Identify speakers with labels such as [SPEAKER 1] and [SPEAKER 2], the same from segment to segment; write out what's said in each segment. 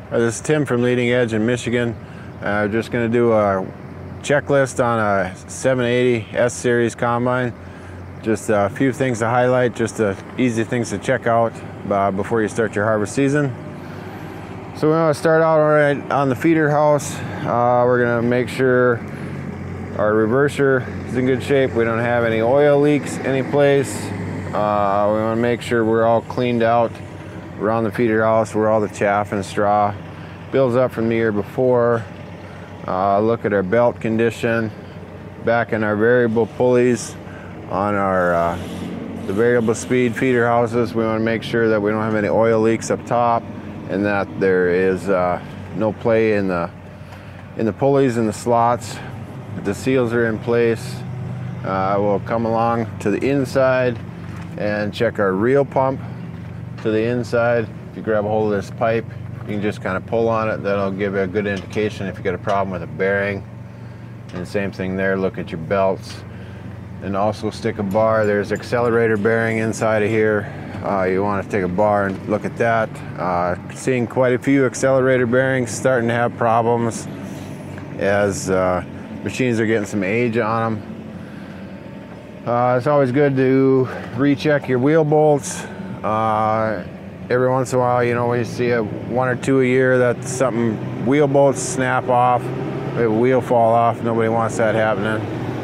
[SPEAKER 1] This is Tim from Leading Edge in Michigan. Just going to do a checklist on a 780 S Series combine. Just a few things to highlight, just easy things to check out before you start your harvest season. So we want to start out right on the feeder house. We're going to make sure our reverser is in good shape. We don't have any oil leaks anyplace. We want to make sure we're all cleaned out around the feeder house where all the chaff and straw builds up from the year before. Look at our belt condition, back in our variable pulleys on our the variable speed feeder houses. We want to make sure that we don't have any oil leaks up top and that there is no play in the pulleys and the slots. The seals are in place. We'll come along to the inside and check our reel pump to the inside. If you grab a hold of this pipe, you can just kind of pull on it. That'll give you a good indication if you got a problem with a bearing. And same thing there, look at your belts. And also stick a bar. There's accelerator bearing inside of here. You want to take a bar and look at that. Seeing quite a few accelerator bearings starting to have problems as machines are getting some age on them. It's always good to recheck your wheel bolts. Every once in a while, you know, when you see one or two a year that something, wheel bolts snap off, we have a wheel fall off. Nobody wants that happening.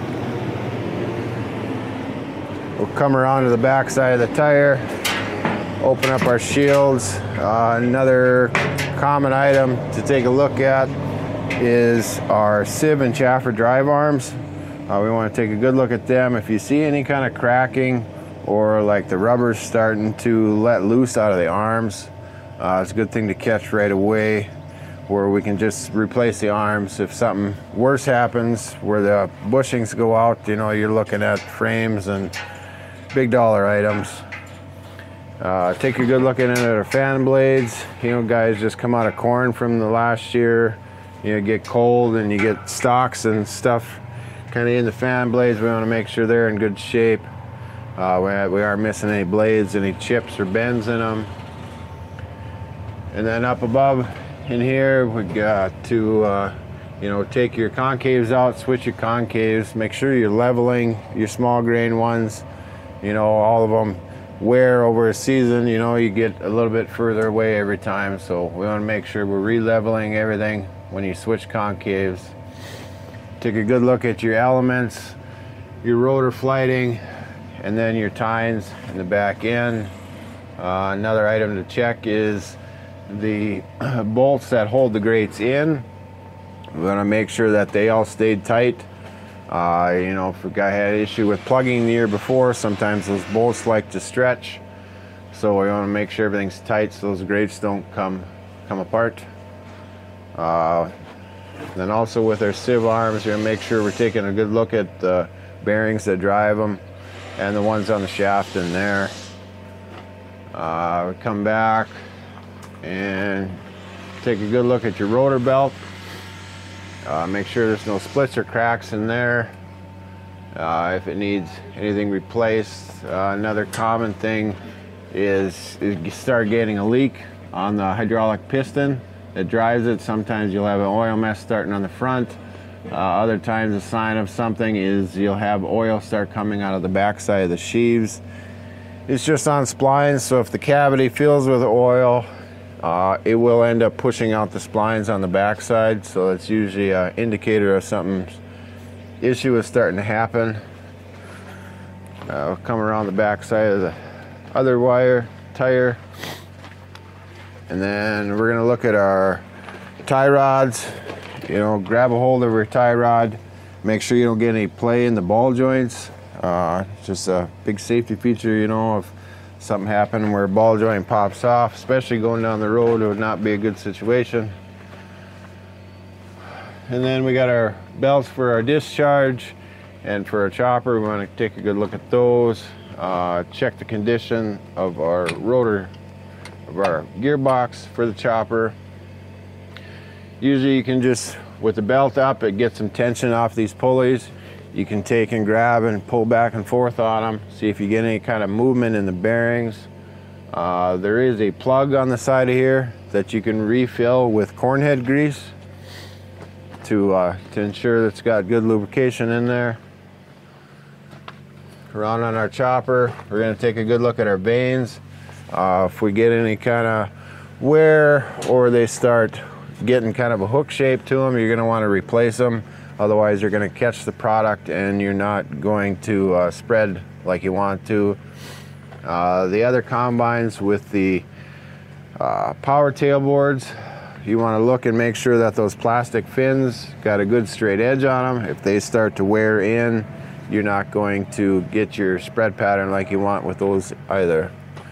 [SPEAKER 1] We'll come around to the back side of the tire, open up our shields. Another common item to take a look at is our sieve and chaffer drive arms. We want to take a good look at them. If you see any kind of cracking or like the rubber's starting to let loose out of the arms, it's a good thing to catch right away, where we can just replace the arms. If something worse happens where the bushings go out, you know, you're looking at frames and big dollar items. Take a good look at our fan blades. You know, guys just come out of corn from the last year. You know, get cold and you get stalks and stuff kind of in the fan blades. We want to make sure they're in good shape. We aren't missing any blades, any chips or bends in them. And then up above in here, we got to you know, take your concaves out, switch your concaves, make sure you're leveling your small grain ones. You know, all of them wear over a season. You know, you get a little bit further away every time, so we want to make sure we're re-leveling everything when you switch concaves. Take a good look at your elements, your rotor flighting, and then your tines in the back end. Another item to check is the bolts that hold the grates in. We want to make sure that they all stayed tight. You know, if a guy had an issue with plugging the year before, sometimes those bolts like to stretch. So we want to make sure everything's tight so those grates don't come apart. Then also with our sieve arms, we're going to make sure we're taking a good look at the bearings that drive them and the ones on the shaft in there. We come back and take a good look at your rotor belt. Make sure there's no splits or cracks in there. If it needs anything replaced. Another common thing is you start getting a leak on the hydraulic piston that drives it. Sometimes you'll have an oil mess starting on the front. Other times a sign of something is you'll have oil start coming out of the back side of the sheaves. It's just on splines, so if the cavity fills with oil, it will end up pushing out the splines on the back side, so it's usually an indicator of something issue is starting to happen. We'll come around the back side of the other tire, and then we're going to look at our tie rods. You know, grab a hold of your tie rod, make sure you don't get any play in the ball joints. Just a big safety feature, you know, if something happened where a ball joint pops off, especially going down the road, it would not be a good situation. And then we got our belts for our discharge and for our chopper. We want to take a good look at those. Check the condition of our rotor, of our gearbox for the chopper. Usually you can just, with the belt up, it gets some tension off these pulleys. You can take and grab and pull back and forth on them, see if you get any kind of movement in the bearings. There is a plug on the side of here, that you can refill with corn head grease to ensure that it's got good lubrication in there. Around on our chopper, we're going to take a good look at our vanes. If we get any kind of wear or they start getting kind of a hook shape to them, you're going to want to replace them. Otherwise, you're going to catch the product and you're not going to spread like you want to. The other combines with the power tailboards, you want to look and make sure that those plastic fins got a good straight edge on them. If they start to wear in, you're not going to get your spread pattern like you want with those either.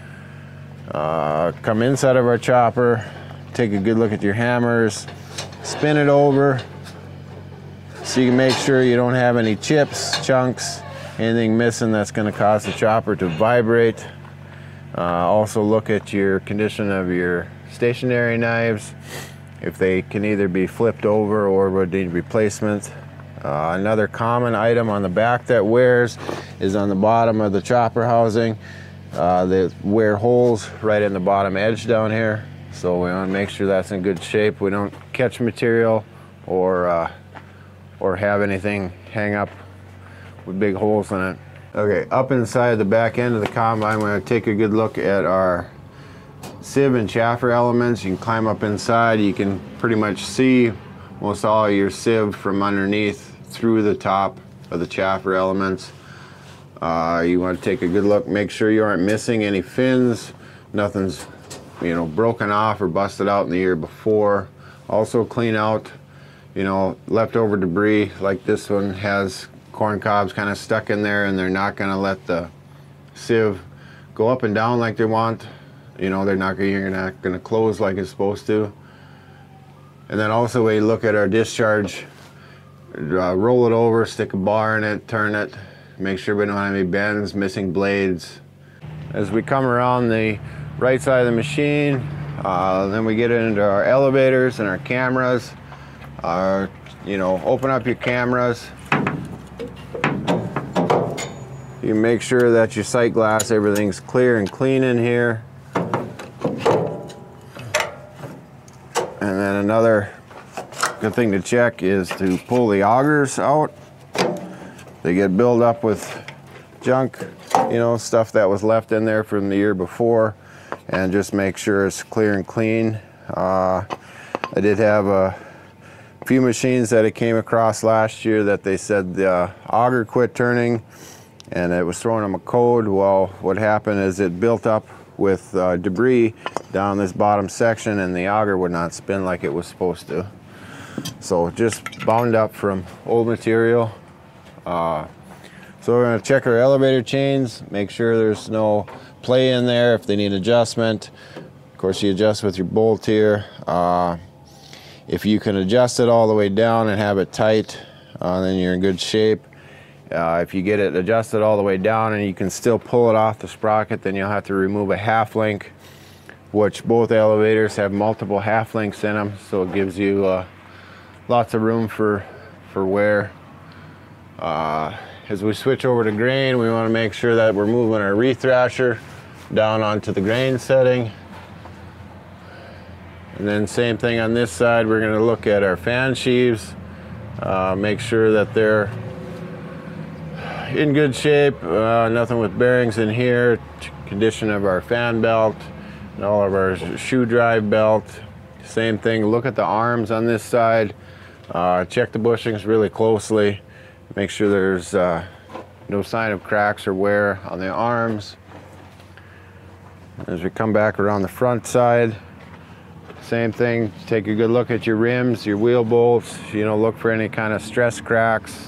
[SPEAKER 1] Come inside of our chopper, take a good look at your hammers, spin it over so you can make sure you don't have any chips, chunks, anything missing that's going to cause the chopper to vibrate. Also look at your condition of your stationary knives, if they can either be flipped over or would need replacement. Another common item on the back that wears is on the bottom of the chopper housing. They wear holes right in the bottom edge down here, so we want to make sure that's in good shape. We don't catch material or have anything hang up with big holes in it. Okay, up inside the back end of the combine, we're going to take a good look at our sieve and chaffer elements. You can climb up inside. You can pretty much see most all of your sieve from underneath through the top of the chaffer elements. You want to take a good look, make sure you aren't missing any fins, nothing's broken off or busted out in the year before. Also clean out leftover debris, like this one has corn cobs kind of stuck in there and they're not going to let the sieve go up and down like they want. You're not going to close like it's supposed to. And then also we look at our discharge, roll it over, stick a bar in it, turn it, make sure we don't have any bends, missing blades. As we come around the right side of the machine, then we get into our elevators and our cameras. Open up your cameras. You make sure that your sight glass, everything's clear and clean in here. And then another good thing to check is to pull the augers out. They get built up with junk, stuff that was left in there from the year before, and just make sure it's clear and clean. I did have a few machines that I came across last year that they said the auger quit turning and it was throwing them a code. Well, what happened is it built up with debris down this bottom section and the auger would not spin like it was supposed to. So just bound up from old material. So we're going to check our elevator chains, make sure there's no play in there if they need adjustment. Of course, you adjust with your bolt here. If you can adjust it all the way down and have it tight, then you're in good shape. If you get it adjusted all the way down and you can still pull it off the sprocket, then you'll have to remove a half link, which both elevators have multiple half links in them, so it gives you lots of room for wear. As we switch over to grain, we want to make sure that we're moving our rethrasher down onto the grain setting. And then same thing on this side, we're going to look at our fan sheaves, make sure that they're in good shape, nothing with bearings in here, condition of our fan belt, and all of our shoe drive belt. Same thing, look at the arms on this side, check the bushings really closely, make sure there's no sign of cracks or wear on the arms. As we come back around the front side, same thing, take a good look at your rims, your wheel bolts, look for any kind of stress cracks.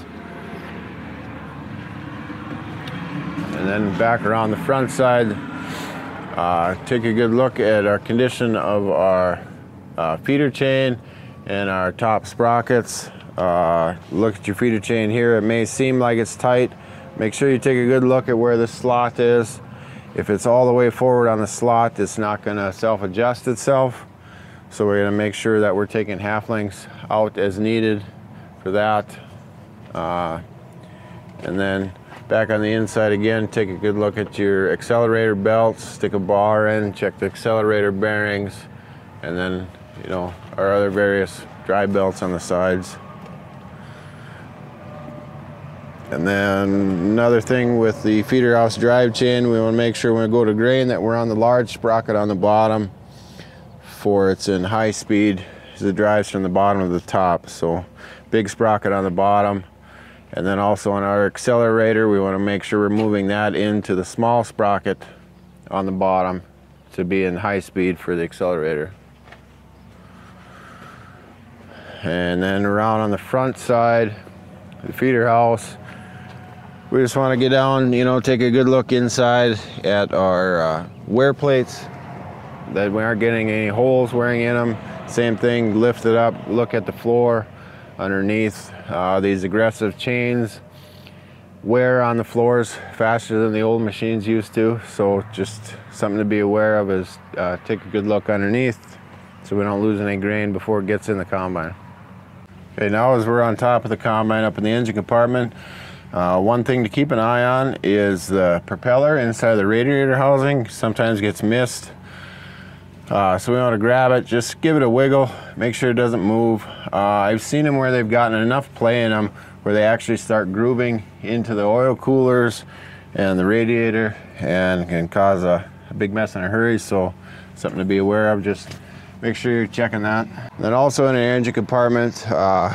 [SPEAKER 1] And then back around the front side, take a good look at our condition of our feeder chain and our top sprockets. Look at your feeder chain here. It may seem like it's tight. Make sure you take a good look at where the slot is. If it's all the way forward on the slot, it's not going to self-adjust itself. So we're going to make sure that we're taking half links out as needed for that. And then back on the inside again, take a good look at your accelerator belts, stick a bar in, check the accelerator bearings, and then, you know, our other various drive belts on the sides. And then another thing with the feeder house drive chain, we want to make sure when we go to grain that we're on the large sprocket on the bottom, for it's in high speed as it drives from the bottom to the top. So big sprocket on the bottom. And then also on our accelerator, we want to make sure we're moving that into the small sprocket on the bottom to be in high speed for the accelerator. And then around on the front side, the feeder house, we just want to get down, you know, take a good look inside at our wear plates, that we aren't getting any holes wearing in them. Same thing, lift it up, look at the floor underneath. These aggressive chains wear on the floors faster than the old machines used to, so just something to be aware of is take a good look underneath so we don't lose any grain before it gets in the combine. Okay, now as we're on top of the combine up in the engine compartment, one thing to keep an eye on is the propeller inside the radiator housing. Sometimes gets missed. So we want to grab it, just give it a wiggle, make sure it doesn't move. I've seen them where they've gotten enough play in them where they actually start grooving into the oil coolers and the radiator and can cause a big mess in a hurry. So something to be aware of, just make sure you're checking that. Then also in the engine compartment,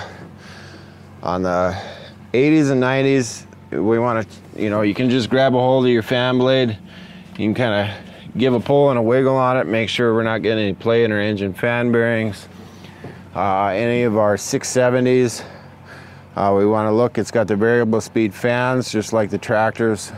[SPEAKER 1] on the 80s and 90s, we want to, you know, you can just grab a hold of your fan blade. You can kind of give a pull and a wiggle on it, make sure we're not getting any play in our engine fan bearings. Any of our 670s, we want to look, it's got the variable speed fans just like the tractors.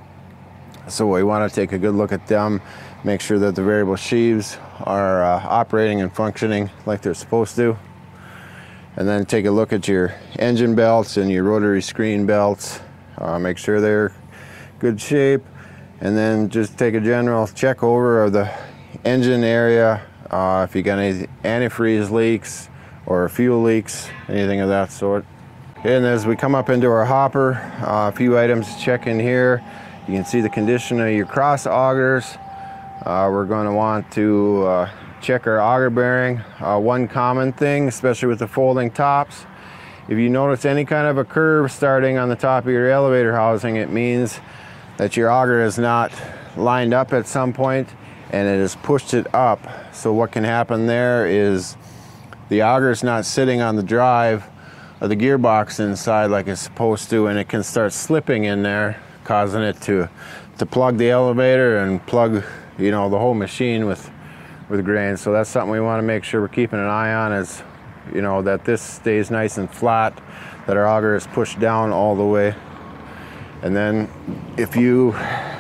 [SPEAKER 1] So we want to take a good look at them, make sure that the variable sheaves are operating and functioning like they're supposed to. And then take a look at your engine belts and your rotary screen belts. Make sure they're good shape. And then just take a general check over of the engine area. If you got any antifreeze leaks or fuel leaks, anything of that sort. And as we come up into our hopper, a few items to check in here. You can see the condition of your cross augers. We're going to want to check our auger bearing. One common thing, especially with the folding tops, if you notice any kind of a curve starting on the top of your elevator housing, it means that your auger is not lined up at some point and it has pushed it up. So what can happen there is the auger is not sitting on the drive of the gearbox inside like it's supposed to, and it can start slipping in there, causing it to plug the elevator and plug, you know, the whole machine with grain. So that's something we want to make sure we're keeping an eye on, is, you know, that this stays nice and flat, that our auger is pushed down all the way. And then if you,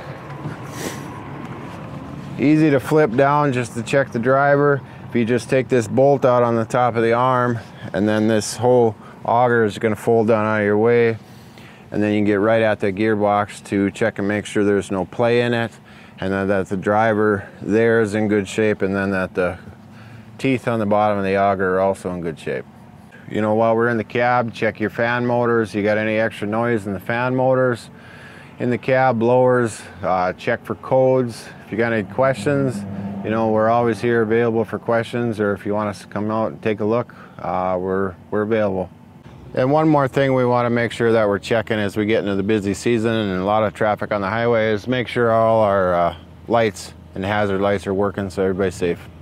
[SPEAKER 1] easy to flip down just to check the driver, if you just take this bolt out on the top of the arm, and then this whole auger is going to fold down out of your way, and then you can get right at the gearbox to check and make sure there's no play in it, and then that the driver there is in good shape, and then that the teeth on the bottom of the auger are also in good shape. You know, while we're in the cab, check your fan motors. You got any extra noise in the fan motors in the cab, blowers, check for codes. If you got any questions, you know, we're always here available for questions, or if you want us to come out and take a look, we're available. And one more thing we want to make sure that we're checking as we get into the busy season and a lot of traffic on the highway is make sure all our lights and hazard lights are working so everybody's safe.